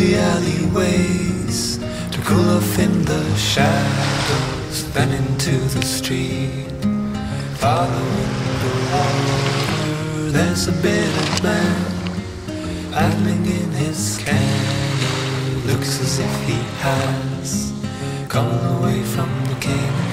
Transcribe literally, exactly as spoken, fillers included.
the alleyways to cool off in the shadows, then into the street. Following the water, there's a bitter man paddling in his canoe. Looks as if he has come away from the king.